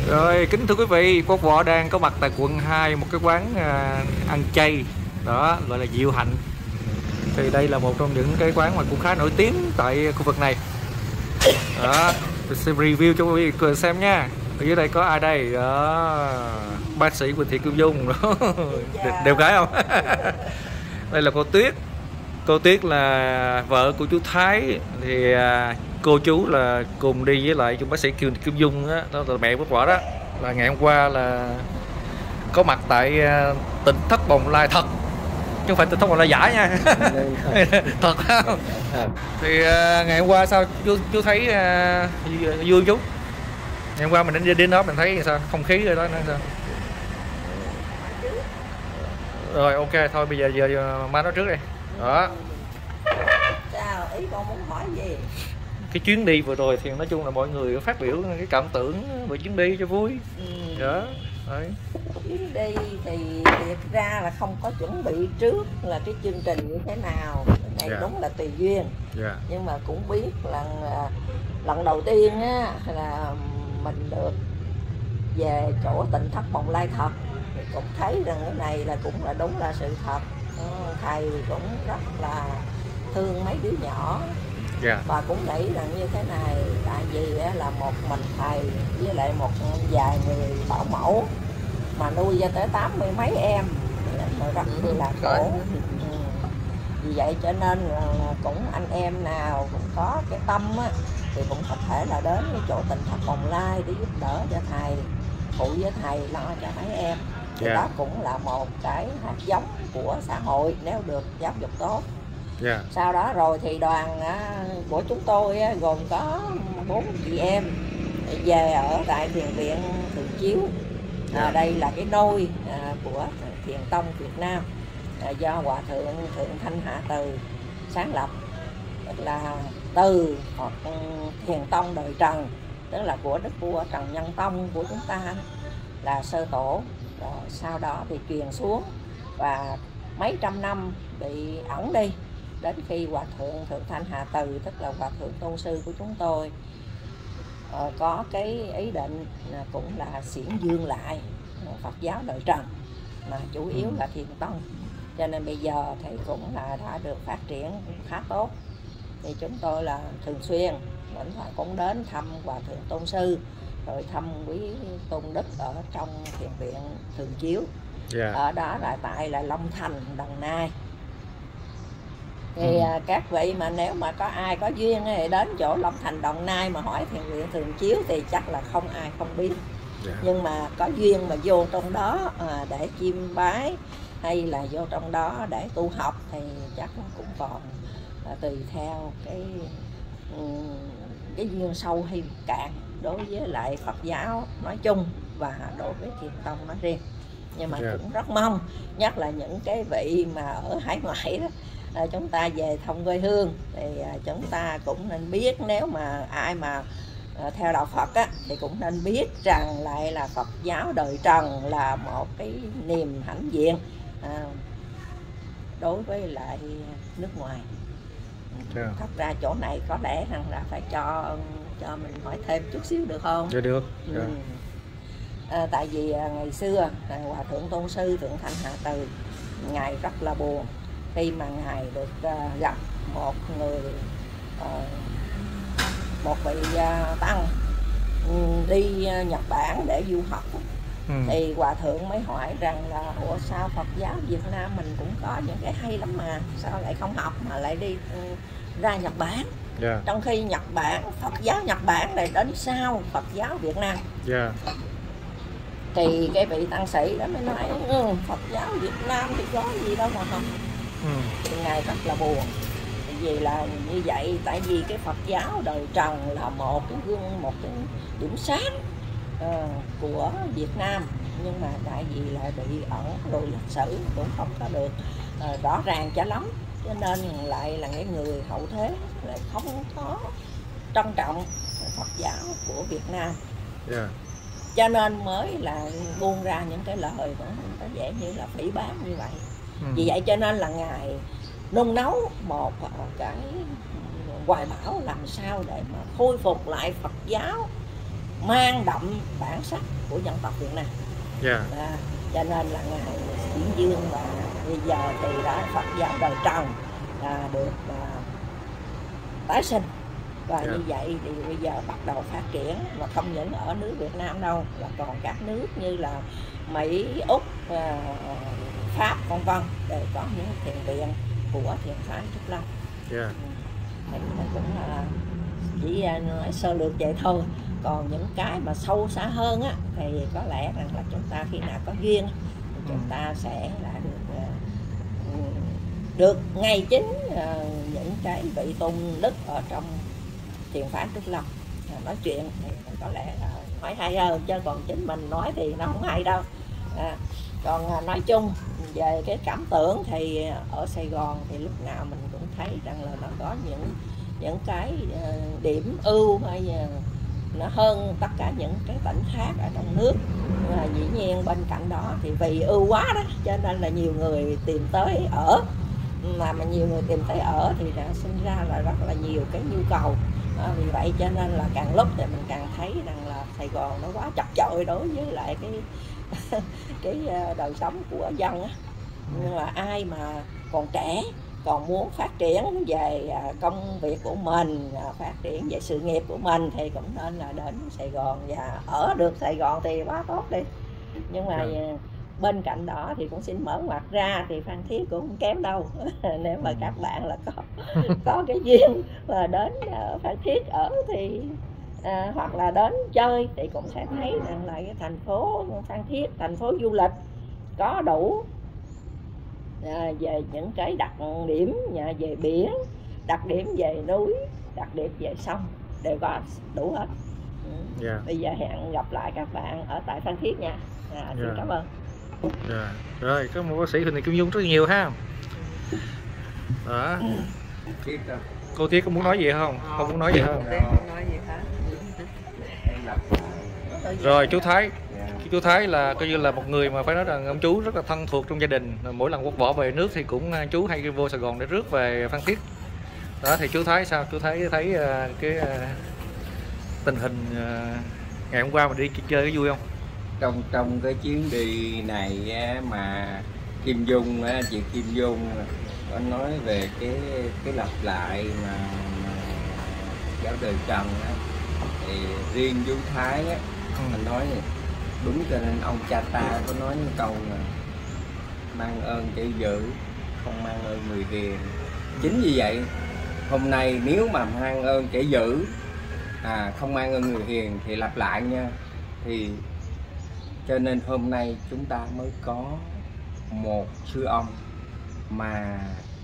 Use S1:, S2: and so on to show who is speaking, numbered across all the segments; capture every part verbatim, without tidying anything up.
S1: Rồi, kính thưa quý vị, Quốc Võ đang có mặt tại quận hai, một cái quán à, ăn chay đó, gọi là Diệu Hạnh. Thì đây là một trong những cái quán mà cũng khá nổi tiếng tại khu vực này. Đó, tôi sẽ review cho quý vị xem nha. Ở dưới đây có ai đây? Đó, bác sĩ Quỳnh Thị Kim Dung đó. Đẹp gái không? Đây là cô Tuyết. Cô Tuyết là vợ của chú Thái. Thì à, cô chú là cùng đi với lại chú bác sĩ Kim, Kim Dung đó, đó là mẹ Quốc Võ đó. Là ngày hôm qua là có mặt tại à, tỉnh Thất Bồng Lai thật, chứ không phải tỉnh Thất Bồng Lai giả nha. Thật không? Thì à, ngày hôm qua sao chú chú thấy à, vui chú? Ngày hôm qua mình đến đến đó mình thấy sao? Không khí rồi đó nó sao? Rồi ok thôi bây giờ giờ, giờ má nói trước đi. Đó.
S2: Sao ý con muốn hỏi gì?
S1: Cái chuyến đi vừa rồi thì nói chung là mọi người phát biểu cái cảm tưởng về chuyến đi cho vui. Ừ. Đó. Đấy.
S2: Chuyến đi thì thiệt ra là không có chuẩn bị trước là cái chương trình như thế nào. Cái này yeah. Đúng là tùy duyên. Yeah. Nhưng mà cũng biết là lần đầu tiên á là mình được về chỗ tỉnh Thất Bồng Lai thật thì cũng thấy rằng cái này là cũng là đúng là sự thật. Thầy cũng rất là thương mấy đứa nhỏ. Yeah. Và cũng nghĩ rằng như thế này, tại vì là một mình thầy với lại một vài người bảo mẫu mà nuôi ra tới tám mươi mấy em rất là khổ. Ừ. Vì vậy cho nên là cũng anh em nào cũng có cái tâm á, thì cũng có thể là đến cái chỗ tỉnh Thất Bồng Lai để giúp đỡ cho thầy, phụ với thầy lo cho mấy em. Thì yeah. Đó cũng là một cái hạt giống của xã hội nếu được giáo dục tốt. Yeah. Sau đó rồi thì đoàn của chúng tôi gồm có bốn chị em về ở tại Thiền viện Thường Chiếu. Yeah. À, đây là cái nôi của Thiền tông Việt Nam do Hòa thượng Thượng Thanh Hạ Từ sáng lập, tức là từ hoặc Thiền tông đời Trần, tức là của đức vua Trần Nhân Tông của chúng ta là sơ tổ. Rồi sau đó thì truyền xuống và mấy trăm năm bị ẩn đi, đến khi Hòa thượng Thượng Thanh Hạ Từ, tức là Hòa thượng tôn sư của chúng tôi, uh, có cái ý định uh, cũng là xiển dương lại uh, Phật giáo đời Trần, mà chủ yếu là Thiền tông, cho nên bây giờ thì cũng là đã được phát triển khá tốt. Thì chúng tôi là thường xuyên vẫn cũng đến thăm Hòa thượng tôn sư, rồi thăm quý tôn đức ở trong Thiền viện Thường Chiếu. Yeah. Ở đó là tại là Long Thành, Đồng Nai. Thì ừ. các vị mà nếu mà có ai có duyên thì đến chỗ Long Thành, Đồng Nai mà hỏi Thiền viện Thường Chiếu thì chắc là không ai không biết. Yeah. Nhưng mà có duyên mà vô trong đó à, để chiêm bái hay là vô trong đó để tu học thì chắc nó cũng còn à, tùy theo cái cái duyên sâu hay cạn đối với lại Phật giáo nói chung và đối với Thiền tông nói riêng. Nhưng mà yeah. cũng rất mong, nhất là những cái vị mà ở hải ngoại đó, à, chúng ta về thăm quê hương thì à, chúng ta cũng nên biết, nếu mà ai mà à, theo đạo Phật á, thì cũng nên biết rằng lại là Phật giáo đời Trần là một cái niềm hãnh diện à, đối với lại nước ngoài. Yeah. Thật ra chỗ này có lẽ rằng là phải cho cho mình hỏi thêm chút xíu được không?
S1: Dạ được. Yeah.
S2: Ừ. À, tại vì à, ngày xưa à, Hòa thượng tôn sư Thượng Thanh Hạ Từ, ngài rất là buồn khi mà ngài được à, gặp một người à, một vị à, tăng đi à, Nhật Bản để du học. Ừ. Thì Hòa thượng mới hỏi rằng là ủa sao Phật giáo Việt Nam mình cũng có những cái hay lắm mà sao lại không học mà lại đi uh, ra Nhật Bản. Yeah. Trong khi Nhật Bản, Phật giáo Nhật Bản lại đến sau Phật giáo Việt Nam. Yeah. Thì cái vị tăng sĩ đó mới nói ừ, Phật giáo Việt Nam thì có gì đâu mà học. Ừ. Thì ngài rất là buồn vì là như vậy, tại vì cái Phật giáo đời Trần là một cái gương, một cái điểm sáng uh, của Việt Nam, nhưng mà tại vì là bị ẩn rồi lịch sử cũng không có được uh, rõ ràng cho lắm, cho nên lại là những người hậu thế lại không có trân trọng Phật giáo của Việt Nam. Yeah. Cho nên mới là buông ra những cái lời cũng có vẻ như là phỉ báng như vậy. Ừ. Vì vậy cho nên là ngài nung nấu một cái hoài bão làm sao để mà khôi phục lại Phật giáo mang đậm bản sắc của dân tộc Việt Nam.
S1: Yeah.
S2: À, cho nên là ngài diễn dương và bây giờ thì đã Phật giáo đời Trần là được à, tái sinh và yeah. như vậy thì bây giờ bắt đầu phát triển, mà không những ở nước Việt Nam đâu, là còn các nước như là Mỹ, Úc, à, Pháp vân vân đều có những thiền viện của thiền phái Trúc Lâm.
S1: Yeah.
S2: Thì cũng là chỉ nói sơ lược vậy thôi, còn những cái mà sâu xa hơn á thì có lẽ rằng là chúng ta khi nào có duyên thì chúng ta sẽ là được được ngay chính những cái vị tôn đức ở trong thiền phái Trúc Lâm nói chuyện thì có lẽ là nói hay hơn, chứ còn chính mình nói thì nó không hay đâu. À, còn nói chung về cái cảm tưởng thì ở Sài Gòn thì lúc nào mình cũng thấy rằng là nó có những những cái điểm ưu hay nó hơn tất cả những cái tỉnh khác ở trong nước. Và dĩ nhiên bên cạnh đó thì vì ưu quá đó cho nên là nhiều người tìm tới ở, mà mà nhiều người tìm tới ở thì đã sinh ra là rất là nhiều cái nhu cầu. À, vì vậy cho nên là càng lúc thì mình càng thấy rằng là Sài Gòn nó quá chật chội đối với lại cái cái đời sống của dân á. Nhưng mà ai mà còn trẻ còn muốn phát triển về công việc của mình, phát triển về sự nghiệp của mình thì cũng nên là đến Sài Gòn, và ở được Sài Gòn thì quá tốt đi. Nhưng mà bên cạnh đó thì cũng xin mở ngoặt ra thì Phan Thiết cũng không kém đâu. Nếu mà các bạn là có có cái duyên và đến Phan Thiết ở thì à, hoặc là đến chơi thì cũng sẽ thấy rằng là cái thành phố Phan Thiết, thành phố du lịch có đủ à, về những cái đặc điểm nhà về biển, đặc điểm về núi, đặc điểm về sông đều có đủ hết. Ừ. Yeah. Bây giờ hẹn gặp lại các bạn ở tại Phan Thiết nha. À, xin yeah. cảm ơn.
S1: Yeah. Rồi có một bác sĩ Huỳnh Thị Kim Dung rất nhiều ha. Đó. Cô Thiết có muốn nói gì không? Không, không muốn nói gì không? Rồi chú Thái, chú Thái là coi như là một người mà phải nói rằng ông chú rất là thân thuộc trong gia đình. Mỗi lần quốc võ về nước thì cũng chú hay vô Sài Gòn để rước về Phan Thiết. Đó thì chú Thái sao? Chú Thái thấy cái tình hình ngày hôm qua mình đi chơi có vui không?
S3: Trong trong cái chuyến đi này mà Kim Dung, chị Kim Dung có nói về cái cái lặp lại mà, mà giáo đời Trần á, thì riêng chú Thái á, mình nói đúng, cho nên ông cha ta có nói một câu là mang ơn kẻ dữ, không mang ơn người hiền. Chính vì vậy hôm nay nếu mà mang ơn kẻ dữ, à, không mang ơn người hiền thì lặp lại nha, thì cho nên hôm nay chúng ta mới có một sư ông mà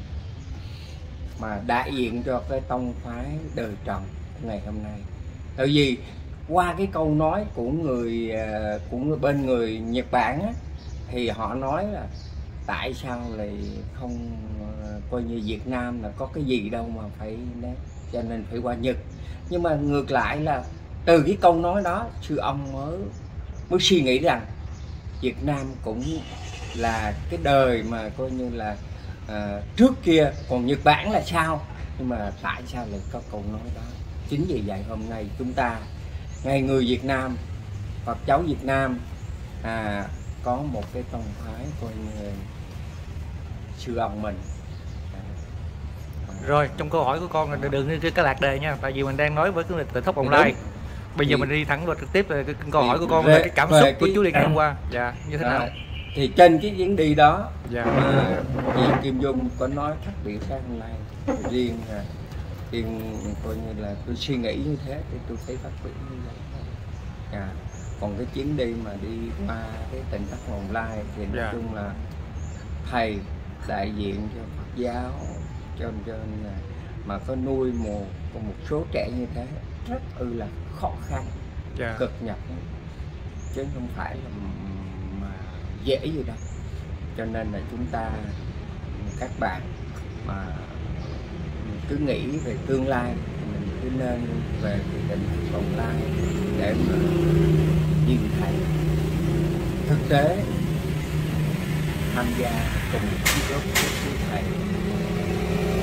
S3: mà đại diện cho cái tông phái đời Trần ngày hôm nay. Tại vì qua cái câu nói của người của người bên người Nhật Bản á, thì họ nói là tại sao lại không coi như Việt Nam là có cái gì đâu mà phải đấy, cho nên phải qua Nhật. Nhưng mà ngược lại là từ cái câu nói đó sư ông mới mới suy nghĩ rằng Việt Nam cũng là cái đời mà coi như là à, trước kia, còn Nhật Bản là sao, nhưng mà tại sao lại có câu nói đó. Chính vì vậy hôm nay chúng ta ngày người Việt Nam, Phật cháu Việt Nam à, có một cái tông phái coi như sư ông mình.
S1: Rồi trong câu hỏi của con là đừng đi cái lạc đề nha, tại vì mình đang nói với cái Tịnh Thất Online. Bây giờ thì, mình đi thẳng vào trực tiếp về cái câu hỏi của con về, về cái cảm xúc của chú đi ngày hôm qua. Dạ, như thế đó, nào?
S3: Thì trên cái chuyến đi đó,
S1: dạ.
S3: à, chị Kim Dung có nói khác biệt khác hôm nay. Riêng à, riêng coi như là tôi suy nghĩ như thế thì tôi thấy khác biệt như vậy. À, còn cái chuyến đi mà đi qua cái Tịnh Thất Online thì nói dạ. chung là thầy đại diện cho Phật giáo, cho nên là mà có nuôi một một số trẻ như thế rất ư là khó khăn, yeah. cực nhọc, chứ không phải là mà dễ gì đâu. Cho nên là chúng ta, các bạn mà cứ nghĩ về tương lai thì mình cứ nên về cái Tịnh Thất Online để mà nhìn thấy thực tế, tham gia cùng với thầy.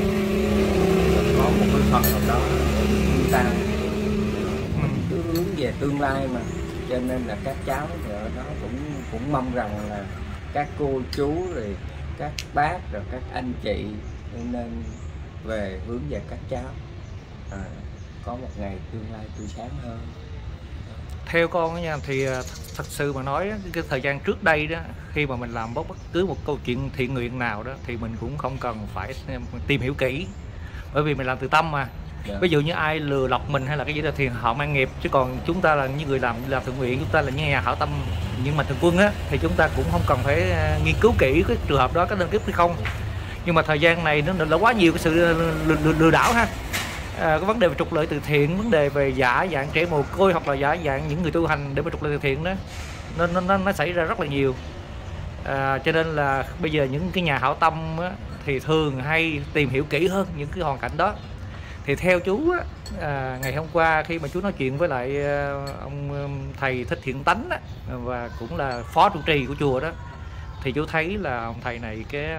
S3: Có một cái phần nào đó chúng ta mình cứ hướng về tương lai mà, cho nên là các cháu thì ở đó cũng cũng mong rằng là các cô chú rồi các bác rồi các anh chị nên về hướng về các cháu à, có một ngày tương lai tươi sáng hơn.
S1: Theo con đó nha, thì thật sự mà nói cái thời gian trước đây đó, khi mà mình làm bất cứ một câu chuyện thiện nguyện nào đó thì mình cũng không cần phải tìm hiểu kỹ, bởi vì mình làm từ tâm mà. Yeah. Ví dụ như ai lừa lọc mình hay là cái gì đó thì họ mang nghiệp, chứ còn chúng ta là những người làm làm thiện nguyện, chúng ta là những nhà hảo tâm, những mạnh thường quân á, thì chúng ta cũng không cần phải nghiên cứu kỹ cái trường hợp đó có đơn kiếp hay không. Nhưng mà thời gian này nó đã quá nhiều cái sự lừa, lừa, lừa đảo ha. À, cái vấn đề về trục lợi từ thiện, vấn đề về giả dạng trẻ mồ côi hoặc là giả dạng những người tu hành để mà trục lợi từ thiện đó, nó nó nó xảy ra rất là nhiều. À, cho nên là bây giờ những cái nhà hảo tâm á, thì thường hay tìm hiểu kỹ hơn những cái hoàn cảnh đó. Thì theo chú á, à, ngày hôm qua khi mà chú nói chuyện với lại ông thầy Thích Thiện Tánh á, và cũng là phó trụ trì của chùa đó, thì chú thấy là ông thầy này cái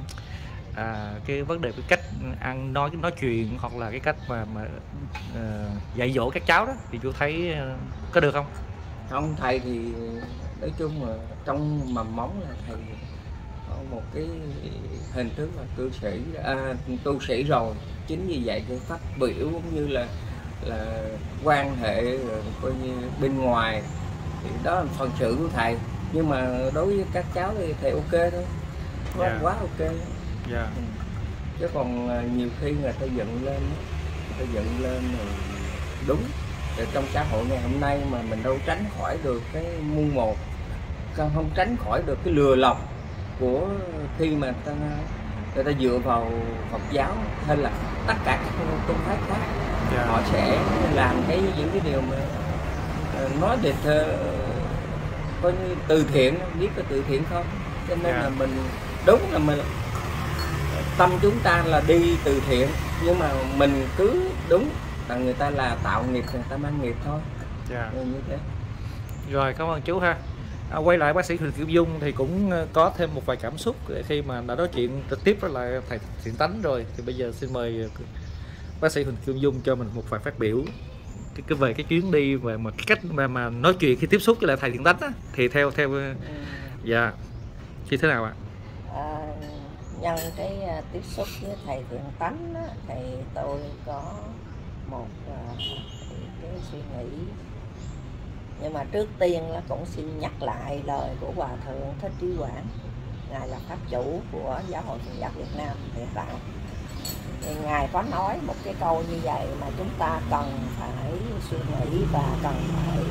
S1: à, cái vấn đề cái cách ăn nói nói chuyện hoặc là cái cách mà, mà uh, dạy dỗ các cháu đó thì chú thấy uh, có được không?
S3: Không, thầy thì nói chung là trong mầm móng là thầy có một cái hình thức là cư sĩ à, tu sĩ rồi, chính vì vậy cái phát biểu cũng như là là quan hệ coi như bên ngoài thì đó là phần sự của thầy, nhưng mà đối với các cháu thì thầy ok thôi, quá, yeah. quá ok.
S1: Yeah.
S3: Ừ. Chứ còn nhiều khi người ta dựng lên người ta dựng lên rồi đúng để trong xã hội ngày hôm nay mà mình đâu tránh khỏi được cái muôn một, không tránh khỏi được cái lừa lọc của khi mà người ta, người ta dựa vào Phật giáo hay là tất cả các tôn phái khác. Yeah. Họ sẽ làm cái những cái điều mà nói để coi như từ thiện, biết cái từ thiện không, cho nên yeah. là mình đúng là mình tâm chúng ta là đi từ thiện, nhưng mà mình cứ đúng là người ta là tạo nghiệp, người ta mang nghiệp thôi. Yeah. Như thế.
S1: Rồi, cảm ơn chú ha. À, quay lại bác sĩ Huỳnh Kim Dung thì cũng có thêm một vài cảm xúc khi mà đã nói chuyện trực tiếp với lại thầy Thiện Tánh rồi, thì bây giờ xin mời bác sĩ Huỳnh Kim Dung cho mình một vài phát biểu cái, cái về cái chuyến đi và mà cái cách mà, mà nói chuyện khi tiếp xúc với lại thầy Thiện Tánh á, thì theo theo dạ như thế nào ạ?
S2: À, nhân cái uh, tiếp xúc với thầy Thiện Tánh á, thì tôi có một uh, cái suy nghĩ, nhưng mà trước tiên là cũng xin nhắc lại lời của Hòa Thượng Thích Trí Quảng, ngài là pháp chủ của Giáo hội Phật giáo Việt Nam hiện tại. Thì ngài có nói một cái câu như vậy mà chúng ta cần phải suy nghĩ và cần phải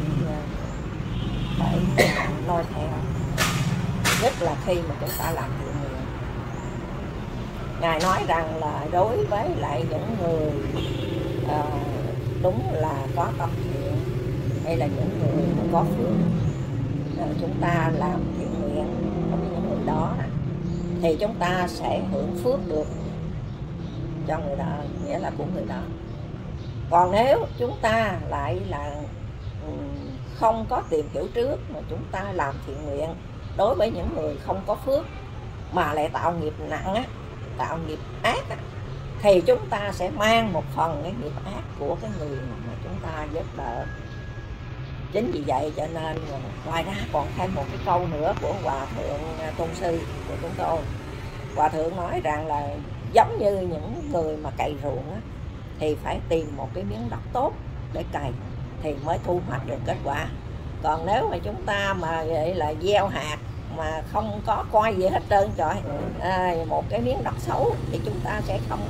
S2: phải noi theo, nhất là khi mà chúng ta làm thiện nguyện. Ngài nói rằng là đối với lại những người uh, đúng là có tâm thiện hay là những người có phước, uh, chúng ta làm thiện nguyện đối với những người đó thì chúng ta sẽ hưởng phước được cho người đó, nghĩa là của người đó. Còn nếu chúng ta lại là không có tìm hiểu trước mà chúng ta làm thiện nguyện đối với những người không có phước mà lại tạo nghiệp nặng á, tạo nghiệp ác á, thì chúng ta sẽ mang một phần cái nghiệp ác của cái người mà chúng ta giúp đỡ. Chính vì vậy cho nên ngoài ra còn thêm một cái câu nữa của Hòa Thượng Tôn Sư của chúng tôi. Hòa Thượng nói rằng là giống như những người mà cày ruộng á, thì phải tìm một cái miếng đất tốt để cày thì mới thu hoạch được kết quả. Còn nếu mà chúng ta mà vậy là gieo hạt mà không có coi gì hết trơn trời, à, một cái miếng đất xấu thì chúng ta sẽ không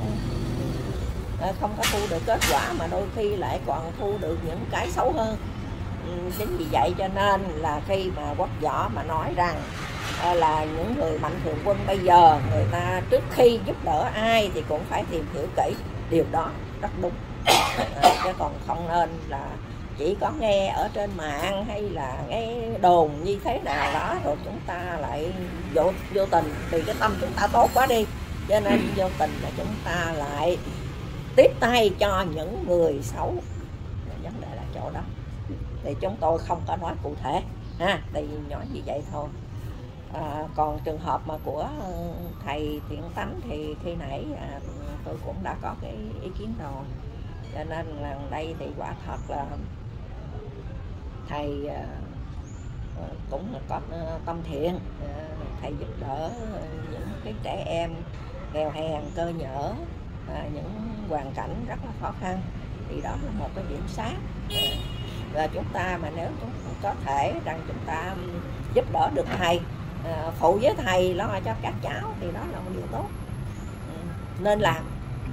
S2: không có thu được kết quả, mà đôi khi lại còn thu được những cái xấu hơn. Chính vì vậy cho nên là khi mà Quốc Võ mà nói rằng là những người mạnh thường quân bây giờ người ta trước khi giúp đỡ ai thì cũng phải tìm hiểu kỹ, điều đó rất đúng. À, chứ còn không nên là chỉ có nghe ở trên mạng hay là nghe đồn như thế nào đó rồi chúng ta lại vô, vô tình vì cái tâm chúng ta tốt quá đi, cho nên vô tình là chúng ta lại tiếp tay cho những người xấu. Vấn đề là chỗ đó thì chúng tôi không có nói cụ thể ha, tại vì nói như vậy thôi. À, còn trường hợp mà của thầy Thiện Tánh thì khi nãy à, tôi cũng đã có cái ý kiến rồi, cho nên lần đây thì quả thật là thầy cũng là có tâm thiện, thầy giúp đỡ những cái trẻ em nghèo hèn cơ nhỡ, những hoàn cảnh rất là khó khăn, thì đó là một cái điểm sáng. Và chúng ta mà nếu chúng có thể rằng chúng ta giúp đỡ được thầy, phụ với thầy lo cho các cháu, thì đó là một điều tốt nên làm.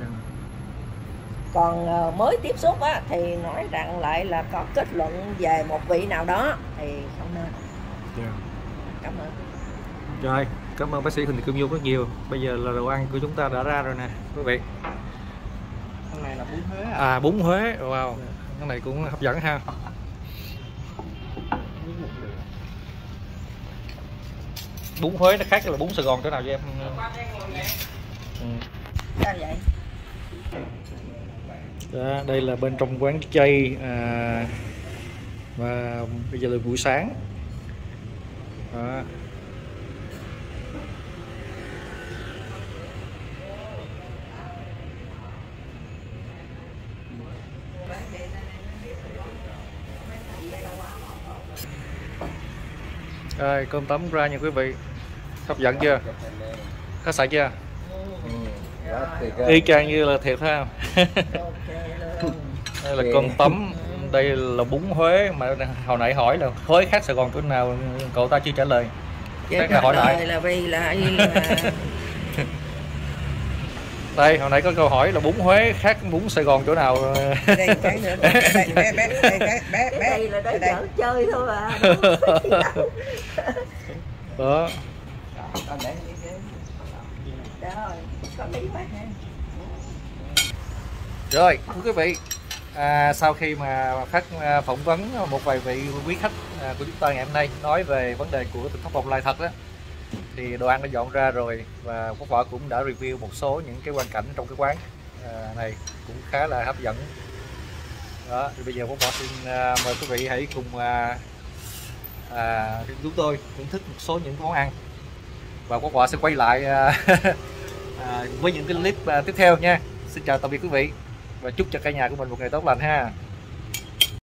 S2: Còn mới tiếp xúc á, thì nói rằng lại là có kết luận về một vị nào đó thì không nên.
S1: Yeah.
S2: Cảm ơn.
S1: Rồi, cảm ơn bác sĩ Huỳnh Thị Kim Dung rất nhiều. Bây giờ là đồ ăn của chúng ta đã ra rồi nè quý vị.
S3: Cái này là bún Huế à?
S1: À, bún Huế, wow, cái này cũng hấp dẫn ha. Bún Huế nó khác là bún Sài Gòn chỗ nào vậy em? Ừ.
S2: Sao vậy?
S1: Đó, đây là bên trong quán chay, à, và bây giờ là buổi sáng. Đó. Rồi, cơm tấm ra nha quý vị. Hấp dẫn chưa? Có sạch chưa?
S3: Ừ.
S1: Y chang như là thiệt ha. Đây là cơm tấm, đây là bún Huế, mà hồi nãy hỏi là Huế khác Sài Gòn chỗ nào, cậu ta chưa trả lời.
S2: Chắc là hỏi lại là vì là, là...
S1: Đây, hồi nãy có câu hỏi là bún Huế khác bún Sài Gòn chỗ nào.
S2: Đây cái nữa, đây, đây, bé, bé, đây, bé, bé, bé. Đây là để chở chơi thôi à.
S1: Đó. Rồi, thưa quý vị, à, sau khi mà phát à, phỏng vấn một vài vị quý khách à, của chúng ta ngày hôm nay nói về vấn đề của thực phẩm bồng lai thật đó, thì đồ ăn đã dọn ra rồi, và Quốc Võ cũng đã review một số những cái quan cảnh trong cái quán à, này cũng khá là hấp dẫn. Đó, thì bây giờ Quốc Võ xin à, mời quý vị hãy cùng à, à, chúng tôi thưởng thức một số những món ăn, và Quốc Võ sẽ quay lại à, à, với những cái clip à, tiếp theo nha. Xin chào tạm biệt quý vị và chúc cho cả nhà của mình một ngày tốt lành ha.